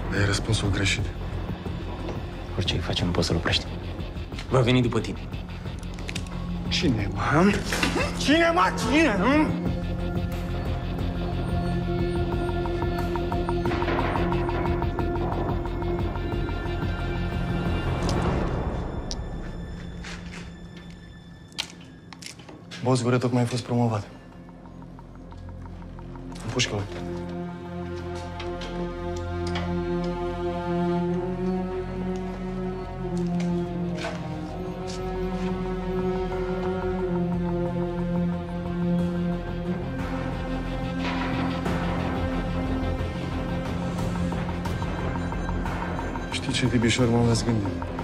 Ai răspunsul greșit. Orice îi face, nu poți să-l oprești. Va veni după tine. Cine, mă? Cine, mă? Cine? Boss, Gure tocmai a fost promovat. Împușcă-l. Știi ce, Tibișor, m-am răzgândit.